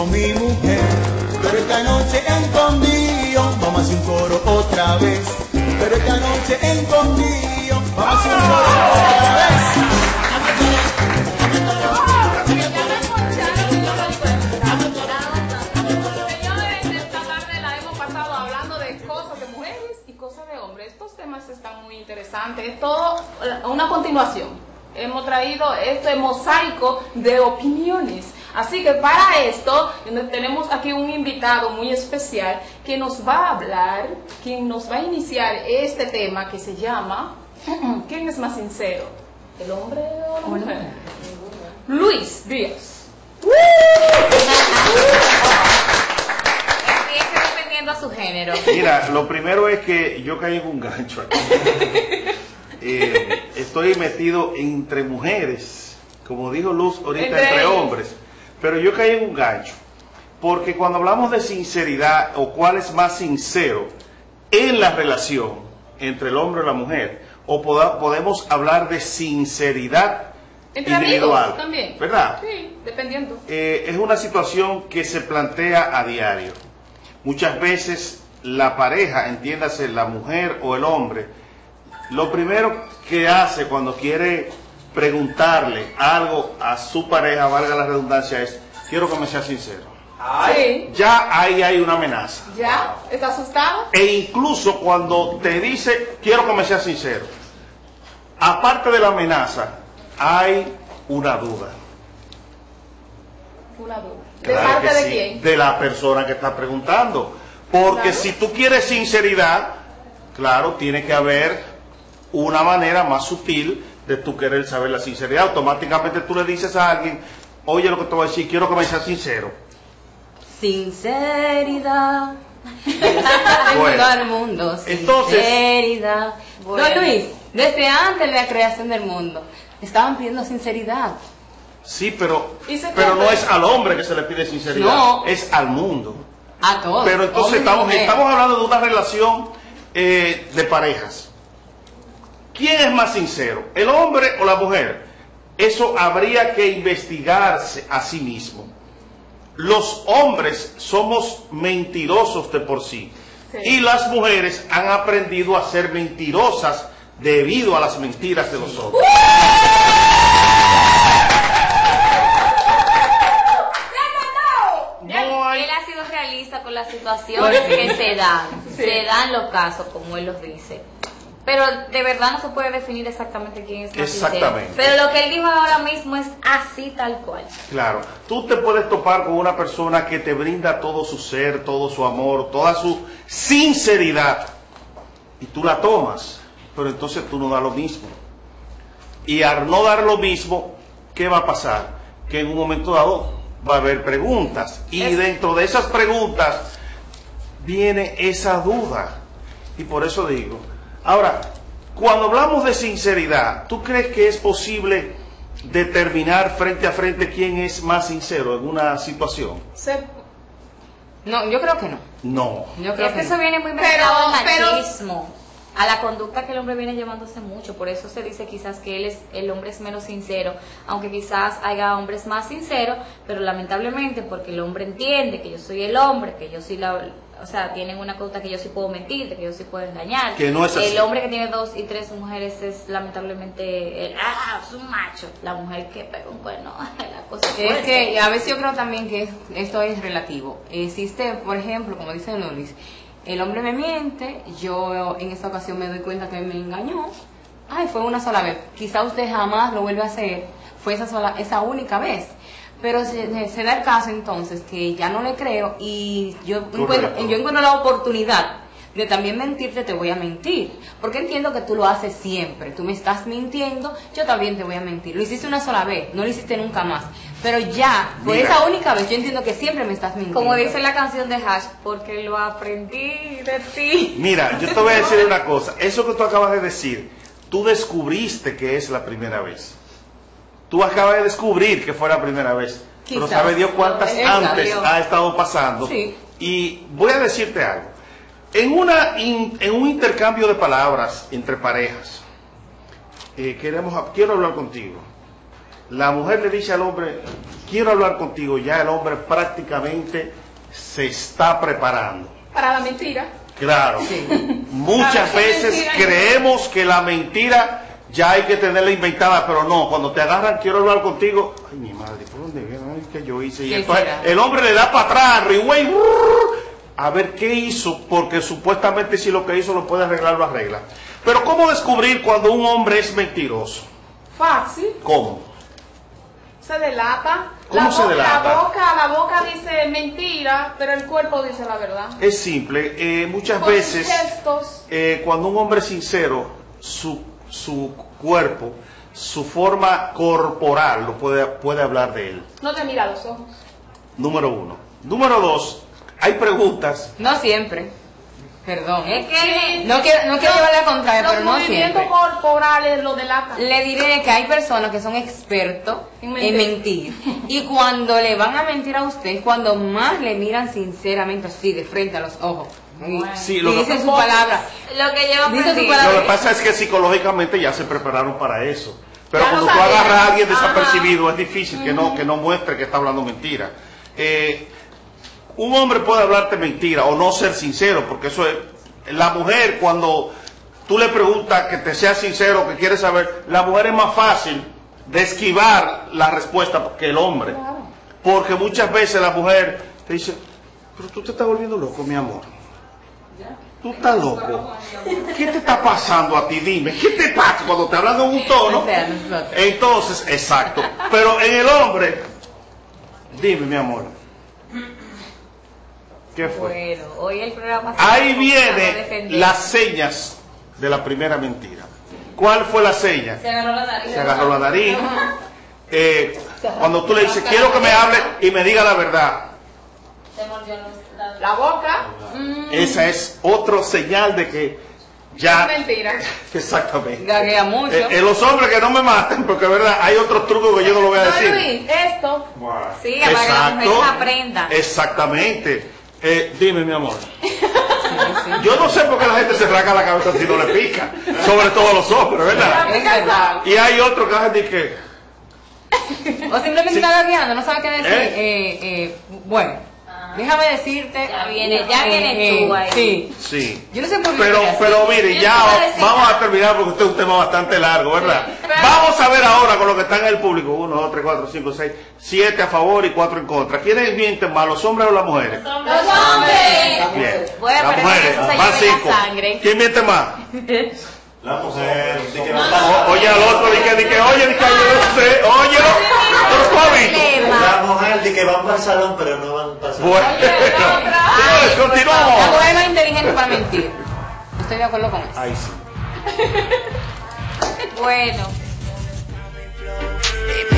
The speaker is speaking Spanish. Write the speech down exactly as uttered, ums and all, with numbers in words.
con mi mujer. Pero esta noche escondido, vamos a hacer un coro otra vez. Pero esta noche escondido, vamos a hacer un coro otra vez. Estos temas están muy interesantes, es todo una continuación. Hemos traído este mosaico de opiniones. Así que para esto tenemos aquí un invitado muy especial que nos va a hablar, quien nos va a iniciar este tema que se llama ¿quién es más sincero? ¿El hombre o la mujer? Luis Díaz. A su género. Mira, lo primero es que yo caí en un gancho aquí. Eh, estoy metido entre mujeres, como dijo Luz ahorita, entre, entre hombres, pero yo caí en un gancho, porque cuando hablamos de sinceridad o cuál es más sincero en la relación entre el hombre y la mujer, o poda, podemos hablar de sinceridad entre individual, amigos también, ¿verdad? Sí, dependiendo. Eh, es una situación que se plantea a diario. Muchas veces la pareja, entiéndase la mujer o el hombre, lo primero que hace cuando quiere preguntarle algo a su pareja, valga la redundancia, es: quiero que me sea sincero. Sí. Ya ahí hay una amenaza. ¿Ya? ¿Está asustado? E incluso cuando te dice quiero que me sea sincero, aparte de la amenaza, hay una duda. Una duda. ¿De Claro parte que de sí, quién? de la persona que está preguntando. Porque Claro. si tú quieres sinceridad, claro, tiene que haber una manera más sutil de tú querer saber la sinceridad. Automáticamente tú le dices a alguien: oye, lo que te voy a decir, quiero que me seas sincero. Sinceridad. Bueno, al mundo. entonces, Sinceridad. bueno. No, Luis, desde antes de la creación del mundo estaban pidiendo sinceridad. Sí, pero, ¿Y se pero no cumple? es al hombre que se le pide sinceridad, No. es al mundo. A todos. Pero entonces hombres y estamos, mujeres. estamos hablando de una relación eh, de parejas. ¿Quién es más sincero, el hombre o la mujer? Eso habría que investigarse a sí mismo. Los hombres somos mentirosos de por sí, Sí. y las mujeres han aprendido a ser mentirosas debido a las mentiras de los hombres. No hay... Él ha sido realista con las situaciones que se dan. Sí. Se dan los casos, como él los dice. Pero de verdad no se puede definir exactamente quién es más sincero. Exactamente. Pero lo que él dijo ahora mismo es así tal cual. Claro, tú te puedes topar con una persona que te brinda todo su ser, todo su amor, toda su sinceridad, y tú la tomas, pero entonces tú no das lo mismo. Y al no dar lo mismo, ¿qué va a pasar? Que en un momento dado va a haber preguntas, y Es... dentro de esas preguntas viene esa duda. Y por eso digo, ahora, cuando hablamos de sinceridad, ¿tú crees que es posible determinar frente a frente quién es más sincero en una situación? Se... No, yo creo que no. No. Yo creo Es que que eso viene muy pero- mezclado al pero- machismo, a la conducta que el hombre viene llevándose mucho. Por eso se dice quizás que él es, el hombre es menos sincero, aunque quizás haya hombres más sinceros, pero lamentablemente porque el hombre entiende que yo soy el hombre, que yo soy la... O sea, tienen una conducta que yo sí puedo mentir, que yo sí puedo engañar. Que no es así. El hombre que tiene dos y tres mujeres es lamentablemente el, ah, es un macho. La mujer que pega un cuerno, la cosa Es fuerte. que a veces yo creo también que esto es relativo. Existe, por ejemplo, como dice Luis, el hombre me miente, yo en esta ocasión me doy cuenta que me engañó. Ay, fue una sola vez. Quizá usted jamás lo vuelve a hacer. Fue esa sola, esa única vez. Pero se, se da el caso entonces que ya no le creo y yo encuentro, yo encuentro la oportunidad de también mentirte, te voy a mentir. Porque entiendo que tú lo haces siempre. Tú me estás mintiendo, yo también te voy a mentir. Lo hiciste una sola vez, no lo hiciste nunca más. Pero ya, por Mira. esa única vez, yo entiendo que siempre me estás mintiendo. Como dice la canción de Hash, porque lo aprendí de ti. Mira, yo te voy a decir una cosa. Eso que tú acabas de decir, tú descubriste que es la primera vez. Tú acabas de descubrir que fue la primera vez. Pero Quizás. sabe Dios cuántas Exacto. antes ha estado pasando. Sí. Y voy a decirte algo. En, una, in- en un intercambio de palabras entre parejas, eh, queremos, quiero hablar contigo. la mujer le dice al hombre, quiero hablar contigo, ya el hombre prácticamente se está preparando. Para la mentira. Claro, Sí. muchas Claro, veces mentira, creemos que la mentira ya hay que tenerla inventada, pero no, cuando te agarran, quiero hablar contigo, ay mi madre, ¿por dónde viene? Ay, ¿qué yo hice? Y ¿Qué entonces será? el hombre le da para atrás, rewind, a ver qué hizo, porque supuestamente si lo que hizo lo puede arreglar, lo arregla. Pero ¿cómo descubrir cuando un hombre es mentiroso? Fácil. ¿Cómo? Se delata. ¿Cómo la se boca, delata? La boca, la boca dice mentira, pero el cuerpo dice la verdad. Es simple, eh, muchas Con sus veces gestos. eh, cuando un hombre es sincero, su, su cuerpo, su forma corporal lo puede, puede hablar de él. No te mira a los ojos. Número uno. Número dos, hay preguntas. No siempre. Perdón. Es que Sí. No quiero, no quiero llevarle al contrario, Los pero no movimientos siempre. corporales lo delatan. Le diré que hay personas que son expertos En en mentir. mentir. Y cuando le van a mentir a usted, es cuando más le miran sinceramente así, de frente a los ojos. Y, Sí, y lo que- dicen su palabra. lo que yo Dice aprendí. su palabra. Lo que pasa es que psicológicamente ya se prepararon para eso. Pero Ya lo cuando tú sabían. agarras a alguien Ajá. desapercibido, es difícil que no, que no muestre que está hablando mentira. Eh, un hombre puede hablarte mentira o no ser sincero, porque eso es... La mujer, cuando tú le preguntas que te sea sincero, que quiere saber, la mujer es más fácil de esquivar la respuesta que el hombre. Claro. Porque muchas veces la mujer te dice, pero tú te estás volviendo loco, mi amor. Tú estás loco. ¿Qué te está pasando a ti? Dime, ¿qué te pasa cuando te hablan en un tono? O sea, nosotros. Entonces, exacto. Pero en el hombre, dime, mi amor. ¿Qué fue? Bueno, hoy el programa se Ahí va a vienen defender. las señas de la primera mentira. ¿Cuál fue la seña? Se agarró la nariz. Se agarró la nariz. Eh, cuando tú le dices, quiero que me hable y me diga la verdad. Se mordió los labios. La boca. Esa es otro señal de que ya... Es mentira. Exactamente. Gaguea mucho. Eh, eh, los hombres que no me maten, porque es verdad, hay otros trucos que yo no lo voy a No, decir. Luis, esto. Sí, para que las mujeres aprendan. Exactamente. Eh, dime, mi amor. Sí, sí. Yo no sé por qué la gente se rasca la cabeza si no le pica, sobre todo los hombres, ¿verdad? Es verdad. Y hay otros que hacen de que, O simplemente Sí. está gagueando, no sabe qué decir. ¿Eh? Eh, eh, bueno, déjame decirte. Ya viene, ya vienes tú ahí. Sí. sí. Yo no sé por qué. Pero, estoy así. pero mire, Yo ya te voy a decir vamos a algo. terminar porque este es un tema bastante largo, ¿verdad? Pero- Vamos a ver ahora con lo que está en el público. Uno, dos, tres, cuatro, cinco, seis, siete a favor y cuatro en contra. ¿Quiénes mienten más, los hombres o las mujeres? ¡Los hombres! Bien. Bueno, Las pero mujeres, eso se van lleva cinco. la sangre. ¿Quién miente más? La mujer, di que no No, está- O- oye al otro, di que, di que, oye, di que, oye, oye, pero tú has visto. La mujer di que van para el salón, pero no van para el salón. Bueno, señores, La continuamos. mujer es más inteligente para mentir. Estoy de acuerdo con eso. Ay, sí. Bueno.